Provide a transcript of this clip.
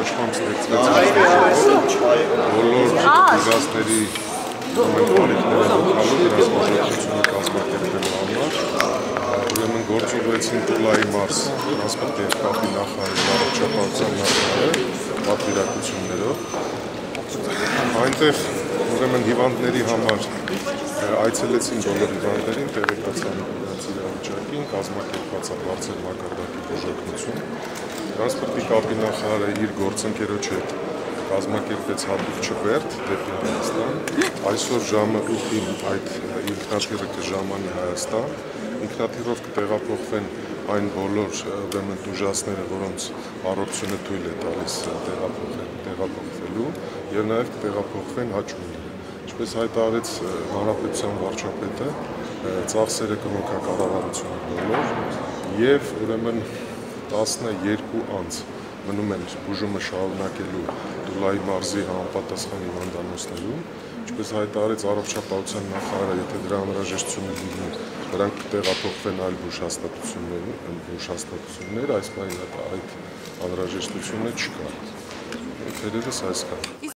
ճանաչմամբ ստեղծվեց բոլոր դիզաստրերի կոլեկտիվները հոգալու դրանց ուժեղությունը կազմակերպելու համար ուրեմն գործուղվեցին Տուլայի Մարս տրանսպորտի և կապի նախարարի առողջապահության նախարարը պատվիրակություններով այնտեղ ուրեմն հիվանդների համար այցելեցին բոլոր հիվանդներին, տեղեկացան նրանց իրավիճակին, կազմակերպված է բարձր մակարդակի բուժօգնություն։ Տրանսպորտի կապի նախարարը իր գործընկերոջ հետ կազմակերպեց հատուկ չվերթ դեպի Հայաստան։ Այսօր ժամը 8-ին այդ ինքնաթիռը կժամանի Հայաստան։ Ինքնաթիռով կտեղափոխվեն այն բոլոր դժվարությունները, որոնց առողջությունը թույլ է տալիս տեղափոխվելու, եւ նաեւ կտեղափոխվեն հաճույքները։ Ինչպես հայտարարեց հանրապետության վարչապետը, ծախսերը կհոգա կառավարությունը բոլոր եւ ուրեմն 12 անց մնում են բուժումը շարունակելու Տուլայի մարզի համապատասխան հիվանդանոցներում, ինչպես հայտարարեց առողջապահության նախարարը, եթե դրա անհրաժեշտությունը լինի, նրանք կտեղափոխվեն այլ բուժհաստատություններ, այս պահին այդ անհրաժեշտությունը չկա։ Թերևս այսքան։